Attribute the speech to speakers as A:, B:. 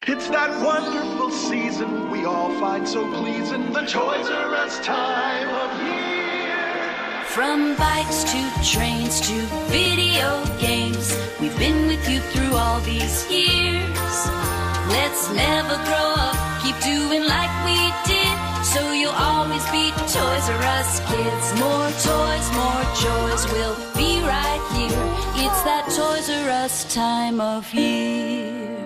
A: It's that wonderful season we all find so pleasing, the Toys R Us time of year.
B: From bikes to trains to video games, we've been with you through all these years. Let's never grow up, keep doing like we did, so you'll always be Toys R Us kids. More toys, more joys, we'll be right here. It's that Toys R Us time of year.